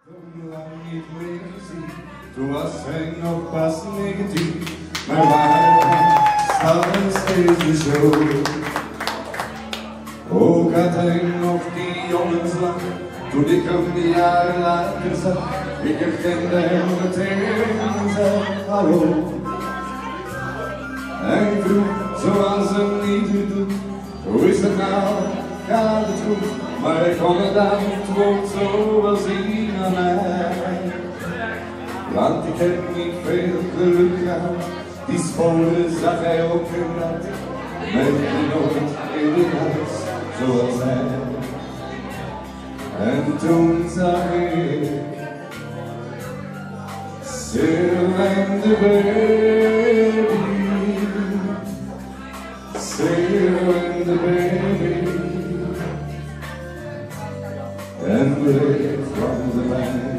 Lang niet meer gezien, toen was hij nog pas 19, maar waar staat steeds de show. Ook had hij nog die jongenslang, toen ik hem jaren later zag. Ik herkende hem meteen en zei hallo. Hij vroeg zoals hem niet doet, hoe is het nou, gaat het goed? Maar ik kon het antwoord zoals hij aan mij. Want ik heb niet veel geluk gehad, die scholen zag hij ook inderdaad. Met nooit in het huis zoals hij. En toen zag ik Sil and the baby, Sil and the baby, and break from the land.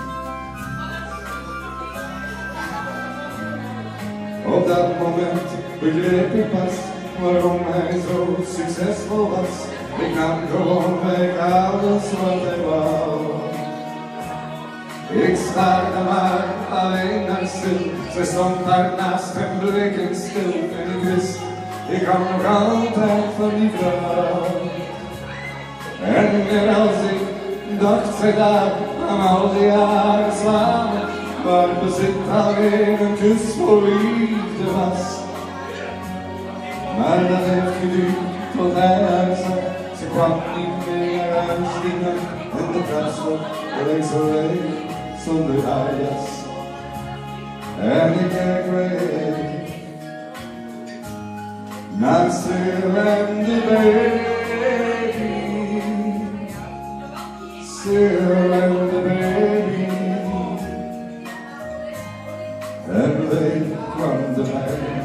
Op dat moment begreep ik pas waarom hij zo succesvol was. Ik nam gewoon weg alles wat hij wou. Ik staarde maar alleen naar stil. Zij stond daar naast hem blikkend stil. En ik wist, ik hou nog altijd van die vrouw. En meer als ik dacht zij daar aan al die jaren samen, waar bezit alleen een kus voor liefde was. Maar dat heeft geduurd tot hij huis had. Ze kwam niet meer naar huis die nacht. En de tas leek zo leeg zonder haar jas. En ik kijk weg naar Sil and the baby, Sil and the baby, en bleef kwam de pijn.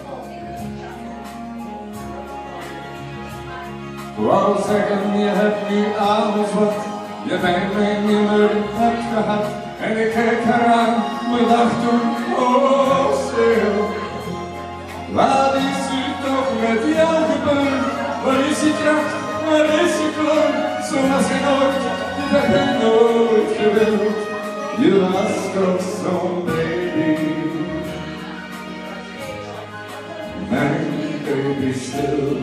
Ik wou zeggen, je hebt nu alles wat je bij mij niet meer hebt gehad. En ik keek haar aan, me dacht toen, oh Sil, wat is er toch met jou gebeurd? Waar is je kracht, waar is je kleur? Zoals je nooit, dit heb je nooit gewild. Je was toch zo'n baby, mijn baby stil.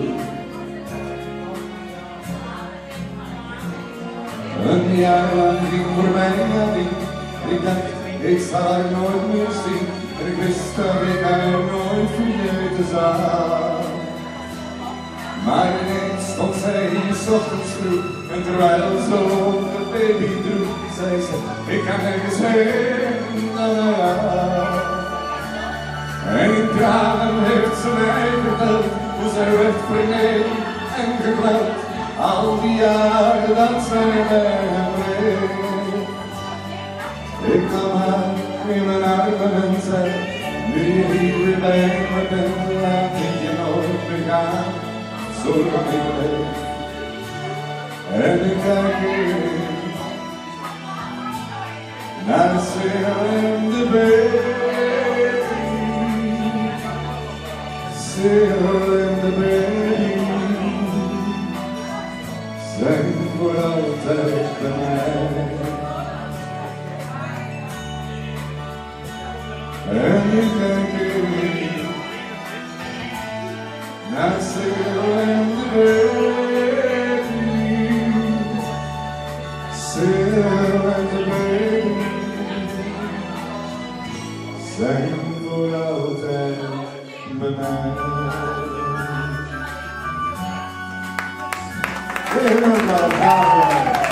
Een jaar lang ging voorbij en ik dacht, ik zal haar nooit meer zien. En ik wist dat ik haar nooit vergeten zou. Maar ineens stond zij hier 's ochtends vroeg. En terwijl ze de baby droeg, zei ze, ik kan nergens heen dan naar jou. En in tranen heeft ze mij verteld, hoe zij werd verneeld en gekweld. Al die jaren dat zij bij hem bleef. Ik nam haar in mijn armen en zei, nu je hier weer bij me bent, laat ik je nooit meer gaan, zolang ik leef. En ik kijk weer naar Sil and the baby, Sil and the baby, zijn voor altijd bij mij. En ik kijk weer naar Sil and the baby, Sil and the baby, zijn voor altijd bij mij. Heel veel